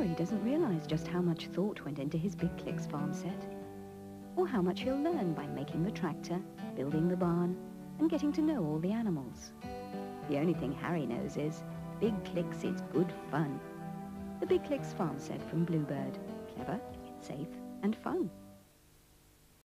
Harry doesn't realise just how much thought went into his Big Clix farm set, or how much he'll learn by making the tractor, building the barn, and getting to know all the animals. The only thing Harry knows is Big Clix is good fun. The Big Clix farm set from Bluebird. Clever, safe, and fun.